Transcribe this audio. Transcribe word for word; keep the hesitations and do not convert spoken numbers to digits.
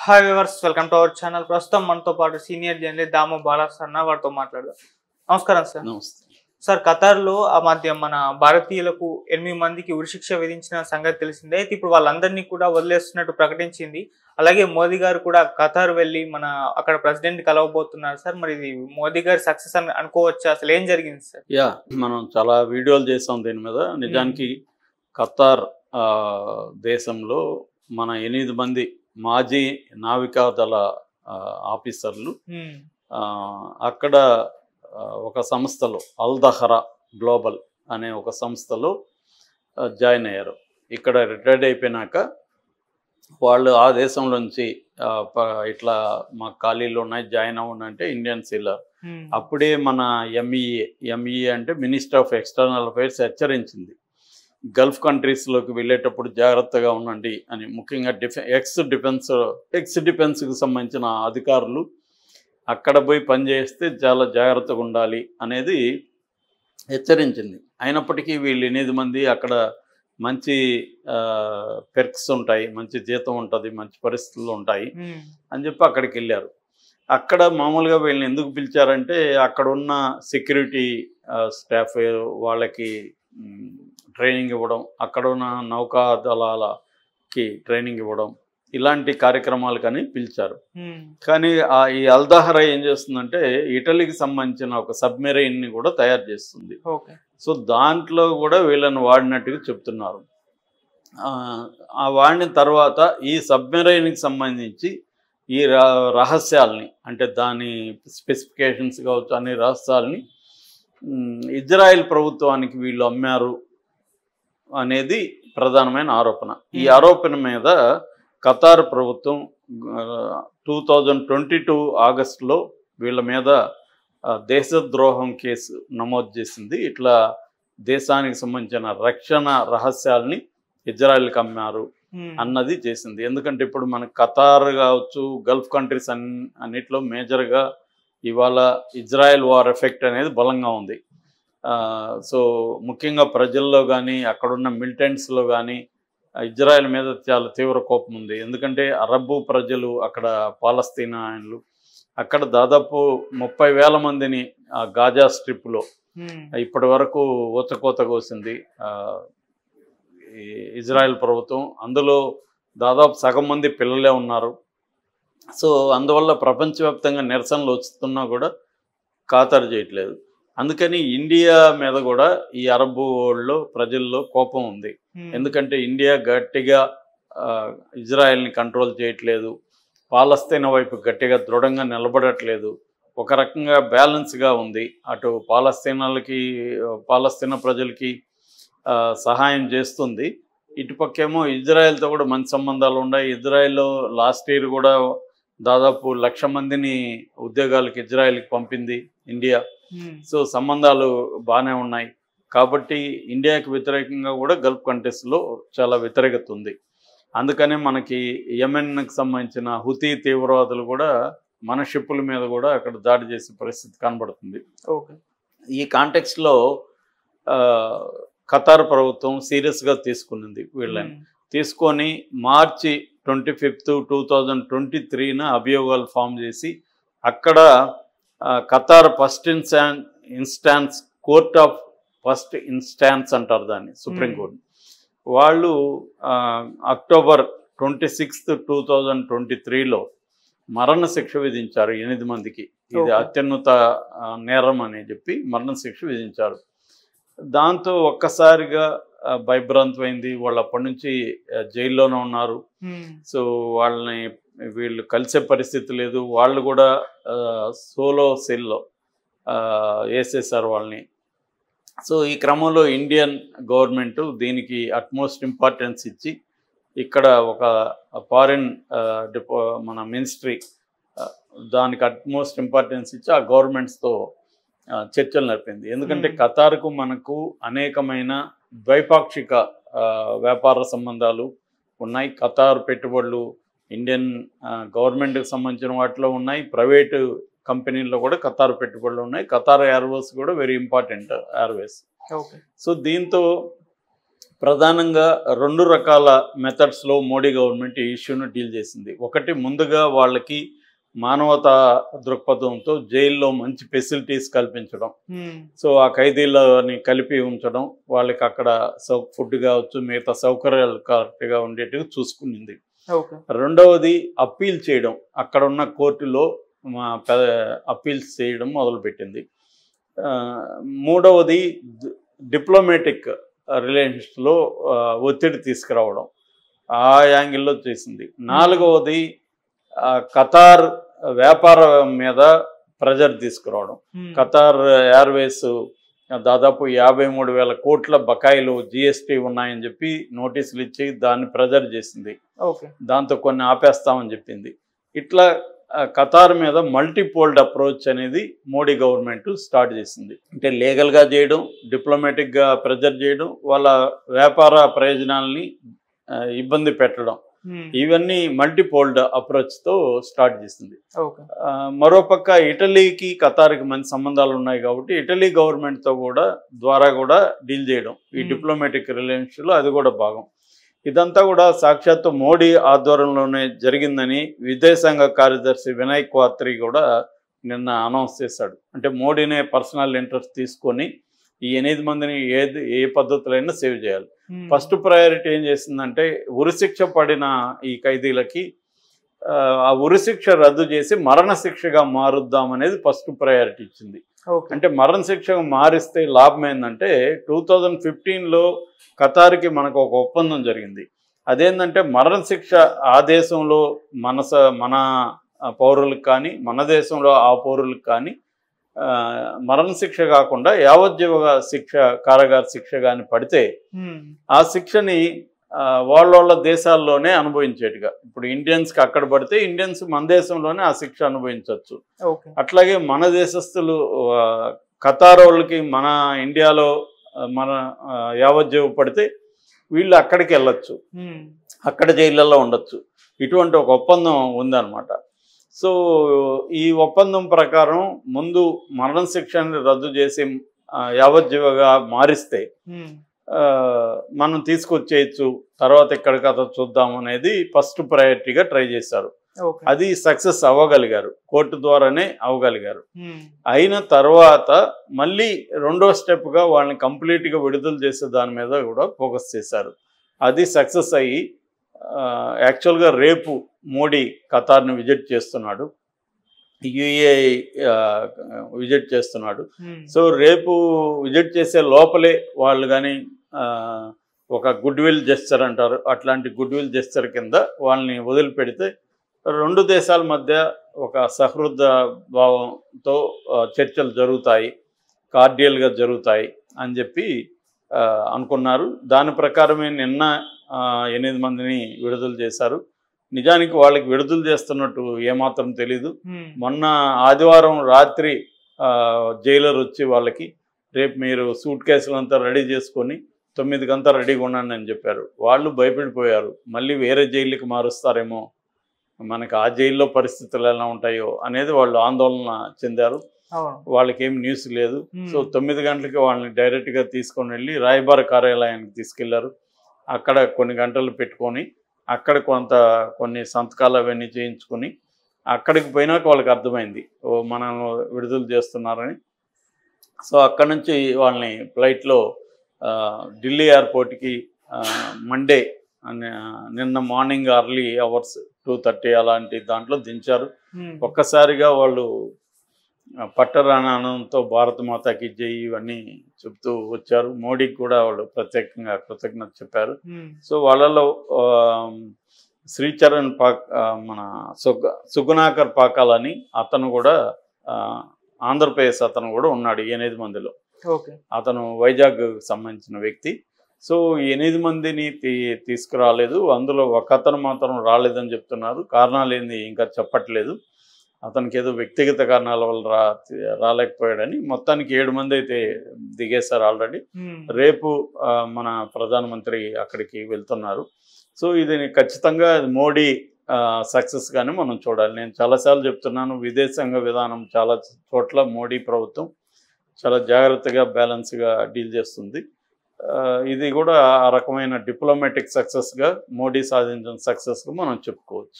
Hi viewers, welcome to our channel. ప్రస్తుతం మనతో పాటు సీనియర్ జర్నలిస్ట్ దాము బాలాస్ అన్న వారితో మాట్లాడదాం. నమస్కారం సార్. నమస్తే సార్, ఖతార్లో ఆ మధ్య మన భారతీయులకు ఎనిమిది మందికి ఉరిశిక్ష విధించిన సంగతి తెలిసిందే. అయితే ఇప్పుడు వాళ్ళందరినీ కూడా వదిలేస్తున్నట్టు ప్రకటించింది. అలాగే మోదీ గారు కూడా ఖతార్ వెళ్ళి మన అక్కడ ప్రెసిడెంట్ కలవబోతున్నారు సార్. మరి ఇది మోదీ గారి సక్సెస్ అని అనుకోవచ్చు? అసలు ఏం జరిగింది సార్? యా మనం చాలా వీడియోలు చేసాం దీని మీద. నిజానికి ఖతార్ దేశంలో మన ఎనిమిది మంది మాజీ నావికాదళ ఆఫీసర్లు అక్కడ ఒక సంస్థలో అల్దహరా గ్లోబల్ అనే ఒక సంస్థలో జాయిన్ అయ్యారు. ఇక్కడ రిటైర్డ్ అయిపోయినాక వాళ్ళు ఆ దేశంలోంచి ఇట్లా మా ఖాళీలు ఉన్నాయి, జాయిన్ అవ్వండి అంటే ఇండియన్ సీలర్ అప్పుడే మన ఎంఈఏ ఎంఈఏ అంటే మినిస్టర్ ఆఫ్ ఎక్స్టర్నల్ అఫైర్స్ హెచ్చరించింది, గల్ఫ్ కంట్రీస్లోకి వెళ్ళేటప్పుడు జాగ్రత్తగా ఉండండి అని. ముఖ్యంగా డిఫె ఎక్స్ డిఫెన్స్ ఎక్స్ డిఫెన్స్కి సంబంధించిన అధికారులు అక్కడ పోయి పనిచేస్తే చాలా జాగ్రత్తగా ఉండాలి అనేది హెచ్చరించింది. అయినప్పటికీ వీళ్ళు ఎనిమిది మంది అక్కడ మంచి పెర్క్స్ ఉంటాయి, మంచి జీతం ఉంటుంది, మంచి పరిస్థితులు ఉంటాయి అని చెప్పి అక్కడికి వెళ్ళారు. అక్కడ మామూలుగా వీళ్ళని ఎందుకు పిలిచారంటే అక్కడ ఉన్న సెక్యూరిటీ స్టాఫ్ వాళ్ళకి ట్రైనింగ్ ఇవ్వడం, అక్కడ ఉన్న నౌకా దళాలకి ట్రైనింగ్ ఇవ్వడం, ఇలాంటి కార్యక్రమాలు కానీ పిలిచారు. కానీ ఈ అల్దహరా ఏం చేస్తుందంటే ఇటలీకి సంబంధించిన ఒక సబ్మెరైన్ని కూడా తయారు చేస్తుంది. సో దాంట్లో కూడా వీళ్ళని వాడినట్టుగా చెప్తున్నారు. ఆ వాడిన తర్వాత ఈ సబ్మెరైన్కి సంబంధించి ఈ రహస్యాల్ని అంటే దాని స్పెసిఫికేషన్స్ కావచ్చు అనే రహస్యాల్ని ఇజ్రాయెల్ ప్రభుత్వానికి వీళ్ళు అమ్మారు అనేది ప్రధానమైన ఆరోపణ. ఈ ఆరోపణ మీద ఖతార్ ప్రభుత్వం టూ థౌజండ్ ట్వంటీ టూ ఆగస్టులో వీళ్ళ మీద దేశద్రోహం కేసు నమోదు చేసింది. ఇట్లా దేశానికి సంబంధించిన రక్షణ రహస్యాల్ని ఇజ్రాయెల్కి అమ్మారు అన్నది చేసింది. ఎందుకంటే ఇప్పుడు మనకు ఖతార్ కావచ్చు, గల్ఫ్ కంట్రీస్ అన్ని అన్నిట్లో మేజర్గా ఇవాళ ఇజ్రాయెల్ వార్ ఎఫెక్ట్ అనేది బలంగా ఉంది. సో ముఖ్యంగా ప్రజల్లో కానీ అక్కడున్న మిలిటెంట్స్లో కానీ ఇజ్రాయెల్ మీద చాలా తీవ్ర కోపం ఉంది. ఎందుకంటే అరబ్బు ప్రజలు అక్కడ పాలస్తీనాయన్లు అక్కడ దాదాపు ముప్పై వేల మందిని గాజా స్ట్రిప్లో ఇప్పటి వరకు ఊచకోత కోసింది ఇజ్రాయెల్ ప్రభుత్వం. అందులో దాదాపు సగం మంది పిల్లలే ఉన్నారు. సో అందువల్ల ప్రపంచవ్యాప్తంగా నిరసనలు వస్తున్నా కూడా ఖాతరు చేయట్లేదు. అందుకని ఇండియా మీద కూడా ఈ అరబ్బు వరల్డ్లో ప్రజల్లో కోపం ఉంది. ఎందుకంటే ఇండియా గట్టిగా ఇజ్రాయెల్ని కంట్రోల్ చేయట్లేదు, పాలస్తీనా వైపు గట్టిగా దృఢంగా నిలబడట్లేదు, ఒక రకంగా బ్యాలెన్స్గా ఉంది. అటు పాలస్తీనాలకి పాలస్తీనా ప్రజలకి సహాయం చేస్తుంది, ఇటుపక్కేమో ఇజ్రాయెల్తో కూడా మంచి సంబంధాలు ఉన్నాయి. ఇజ్రాయెల్లో లాస్ట్ ఇయర్ కూడా దాదాపు లక్ష మందిని ఉద్యోగాలకు ఇజ్రాయెల్కి పంపింది ఇండియా. సో సంబంధాలు బాగానే ఉన్నాయి. కాబట్టి ఇండియాకి వ్యతిరేకంగా కూడా గల్ఫ్ కంట్రీస్లో చాలా వ్యతిరేకత ఉంది. అందుకనే మనకి యెమెన్కి సంబంధించిన హుతీ తీవ్రవాదులు కూడా మన షిప్పుల మీద కూడా అక్కడ దాడి చేసే పరిస్థితి కనబడుతుంది. ఓకే, ఈ కాంటెక్స్లో ఖతార్ ప్రభుత్వం సీరియస్గా తీసుకున్నది వీళ్ళని. తీసుకొని March twenty fifth two thousand twenty త్రీన అభియోగాలు ఫామ్ చేసి అక్కడ Qatar first instance instance court of first instance అంటారు దాన్ని, సుప్రీంకోర్టు వాళ్ళు October twenty sixth two thousand twenty త్రీలో మరణ శిక్ష విధించారు ఎనిమిది మందికి. ఇది అత్యున్నత నేరం అని చెప్పి మరణ శిక్ష విధించారు. దాంతో ఒక్కసారిగా భయభ్రాంతమైంది. వాళ్ళు అప్పటి నుంచి జైల్లోనే ఉన్నారు. సో వాళ్ళని వీళ్ళు కలిసే పరిస్థితి లేదు. వాళ్ళు కూడా సోలో సెల్లో వేసేసారు వాళ్ళని. సో ఈ క్రమంలో ఇండియన్ గవర్నమెంట్ దీనికి అట్మోస్ట్ ఇంపార్టెన్స్ ఇచ్చి ఇక్కడ ఒక ఫారిన్ డిపో మన మినిస్ట్రీ దానికి అట్మోస్ట్ ఇంపార్టెన్స్ ఇచ్చి ఆ గవర్నమెంట్స్తో చర్చలు నడిపింది. ఎందుకంటే ఖతార్కు మనకు అనేకమైన ద్వైపాక్షిక వ్యాపార సంబంధాలు ఉన్నాయి. ఖతార్ పెట్టుబడులు ఇండియన్ గవర్నమెంట్కి సంబంధించిన వాటిలో ఉన్నాయి, ప్రైవేటు కంపెనీల్లో కూడా ఖతార్ పెట్టుబడులు ఉన్నాయి. ఖతార్ ఎయిర్వేస్ కూడా వెరీ ఇంపార్టెంట్ ఎయిర్వేస్. సో దీంతో ప్రధానంగా రెండు రకాల మెథడ్స్లో మోడీ గవర్నమెంట్ ఈ ఇష్యూను డీల్ చేసింది. ఒకటి, ముందుగా వాళ్ళకి మానవతా దృక్పథంతో జైల్లో మంచి ఫెసిలిటీస్ కల్పించడం. సో ఆ ఖైదీలని కలిపి ఉంచడం, వాళ్ళకి అక్కడ సౌ ఫుడ్ కావచ్చు, మిగతా సౌకర్యాలు కరెక్ట్గా ఉండేట్టుగా చూసుకునింది. రెండవది, అప్పీల్ చేయడం, అక్కడ ఉన్న కోర్టులో అప్పీల్స్ చేయడం మొదలుపెట్టింది. మూడవది, డిప్లొమాటిక్ రిలేషన్స్లో ఒత్తిడి తీసుకురావడం, ఆ యాంగిల్లో చేసింది. నాలుగవది, ఖతార్ వ్యాపారం మీద ప్రెజర్ తీసుకురావడం. ఖతార్ ఎయిర్వేస్ దాదాపు యాభై మూడు వేల కోట్ల బకాయిలు జిఎస్టీ ఉన్నాయని చెప్పి నోటీసులు ఇచ్చి దాన్ని ప్రెజర్ చేసింది. దాంతో కొన్ని ఆపేస్తామని చెప్పింది. ఇట్లా ఖతార్ మీద మల్టీపోల్డ్ అప్రోచ్ అనేది మోడీ గవర్నమెంట్ స్టార్ట్ చేసింది. అంటే లీగల్గా చేయడం, డిప్లొమాటిక్గా ప్రెజర్ చేయడం, వాళ్ళ వ్యాపార ప్రయోజనాలని ఇబ్బంది పెట్టడం, ఇవన్నీ మల్టీపోల్డ్ అప్రోచ్తో స్టార్ట్ చేసింది. మరోపక్క ఇటలీకి ఖతార్కి మంచి సంబంధాలు ఉన్నాయి కాబట్టి ఇటలీ గవర్నమెంట్తో కూడా ద్వారా కూడా డీల్ చేయడం, ఈ డిప్లొమాటిక్ రిలేషన్స్లో అది కూడా భాగం. ఇదంతా కూడా సాక్షాత్తు మోడీ ఆధ్వర్యంలోనే జరిగిందని విదేశాంగ కార్యదర్శి వినయ్ క్వాత్రి కూడా నిన్న అనౌన్స్ చేశాడు. అంటే మోడీనే పర్సనల్ ఇంట్రెస్ట్ తీసుకొని ఈ ఎనిమిది మందిని ఏది ఏ పద్ధతులైనా సేవ్ చేయాలి. ఫస్ట్ ప్రయారిటీ ఏం చేసిందంటే, ఉరిశిక్ష పడిన ఈ ఖైదీలకి ఆ ఉరిశిక్ష రద్దు చేసి మరణశిక్షగా మారుద్దామనేది ఫస్ట్ ప్రయారిటీ ఇచ్చింది. అంటే మరణశిక్షగా మారిస్తే లాభం ఏంటంటే, టూ థౌజండ్ ఫిఫ్టీన్లో ఖతార్కి మనకు ఒక ఒప్పందం జరిగింది. అదేంటంటే, మరణశిక్ష ఆ దేశంలో మన మన పౌరులకు కానీ, మన దేశంలో ఆ పౌరులకు కానీ మరణశిక్ష కాకుండా యావజ్జీవ శిక్ష, కారాగార శిక్ష కానీ పడితే ఆ శిక్షని వాళ్ళ వాళ్ళ దేశాల్లోనే అనుభవించేట్టుగా, ఇప్పుడు ఇండియన్స్కి అక్కడ పడితే ఇండియన్స్ మన దేశంలోనే ఆ శిక్ష అనుభవించవచ్చు. అట్లాగే మన దేశస్తులు ఖతార్ వాళ్ళకి మన ఇండియాలో మన యావజ్జీవ పడితే వీళ్ళు అక్కడికి వెళ్ళొచ్చు, అక్కడ జైళ్ళల్లో ఉండొచ్చు. ఇటువంటి ఒక ఒప్పందం ఉందన్నమాట. సో ఈ ఒప్పందం ప్రకారం ముందు మరణశిక్షని రద్దు చేసి యావజ్జీవగా మారిస్తే మనం తీసుకొచ్చేయచ్చు, తర్వాత ఎక్కడ కథ చూద్దాం అనేది ఫస్ట్ ప్రయారిటీగా ట్రై చేశారు. అది సక్సెస్ అవ్వగలిగారు, కోర్టు ద్వారానే అవ్వగలిగారు. అయిన తర్వాత మళ్ళీ రెండో స్టెప్గా వాళ్ళని కంప్లీట్గా విడుదల చేసే దాని మీద కూడా ఫోకస్ చేశారు. అది సక్సెస్ అయ్యి యాక్చువల్గా రేపు మోడీ ఖతార్ని విజిట్ చేస్తున్నాడు, యుఏఈ విజిట్ చేస్తున్నాడు. సో రేపు విజిట్ చేసే లోపలే వాళ్ళు కానీ ఒక గుడ్ విల్ జెస్చర్ అంటారు, అట్లాంటి గుడ్ విల్ జెస్చర్ కింద వాళ్ళని వదిలిపెడితే రెండు దేశాల మధ్య ఒక సహృద భావంతో చర్చలు జరుగుతాయి, కార్డియల్గా జరుగుతాయి అని చెప్పి అనుకున్నారు. దాని ప్రకారమే నిన్న ఎనిమిది మందిని విడుదల చేశారు. నిజానికి వాళ్ళకి విడుదల చేస్తున్నట్టు ఏమాత్రం తెలీదు. మొన్న ఆదివారం రాత్రి జైలర్ వచ్చి వాళ్ళకి, రేపు మీరు సూట్ కేసులంతా రెడీ చేసుకొని తొమ్మిదికంతా రెడీగా ఉండండి అని చెప్పారు. వాళ్ళు భయపడిపోయారు, మళ్ళీ వేరే జైలుకి మారుస్తారేమో, మనకి ఆ జైల్లో పరిస్థితులు ఎలా ఉంటాయో అనేది వాళ్ళు ఆందోళన చెందారు. వాళ్ళకి ఏం న్యూస్ లేదు. సో తొమ్మిది గంటలకి వాళ్ళని డైరెక్ట్గా తీసుకొని వెళ్ళి రాయబార కార్యాలయానికి తీసుకెళ్లారు. అక్కడ కొన్ని గంటలు పెట్టుకొని అక్కడ కొంత కొన్ని సంతకాలు అవన్నీ చేయించుకొని అక్కడికి పోయినాక వాళ్ళకి అర్థమైంది ఓ మనం విడుదల చేస్తున్నారని. సో అక్కడ నుంచి వాళ్ళని ఫ్లైట్లో ఢిల్లీ ఎయిర్పోర్ట్కి మండే నిన్న morning early hours two thirty అలాంటి దాంట్లో దించారు. ఒక్కసారిగా వాళ్ళు పట్టరానంతో భారత మాతాకి జై ఇవన్నీ చెప్తూ వచ్చారు. మోడీకి కూడా వాళ్ళు ప్రత్యేకంగా కృతజ్ఞత చెప్పారు. సో వాళ్ళలో శ్రీచరణ్ పాక్ మన సుగ సుగుణాకర్ పాకాలని అతను కూడా ఆంధ్రప్రదేశ్ అతను కూడా ఉన్నాడు ఎనిమిది మందిలో. అతను వైజాగ్ సంబంధించిన వ్యక్తి. సో ఎనిమిది మందిని తీ తీసుకురాలేదు, అందులో ఒక అతను మాత్రం రాలేదని చెప్తున్నారు. కారణాలు ఏంది ఇంకా చెప్పట్లేదు. అతనికి ఏదో వ్యక్తిగత కారణాల వల్ల రా రాలేకపోయాడని. మొత్తానికి ఏడు మంది అయితే దిగేశారు ఆల్రెడీ. రేపు మన ప్రధానమంత్రి అక్కడికి వెళ్తున్నారు. సో ఇది ఖచ్చితంగా మోడీ సక్సెస్గానే మనం చూడాలి. నేను చాలాసార్లు చెప్తున్నాను, విదేశాంగ విధానం చాలా చోట్ల మోడీ ప్రభుత్వం చాలా జాగ్రత్తగా బ్యాలెన్స్గా డీల్ చేస్తుంది. ఆ, ఇది కూడా ఆ రకమైన డిప్లొమాటిక్ సక్సెస్గా మోడీ సాధించిన సక్సెస్గా మనం చెప్పుకోవచ్చు.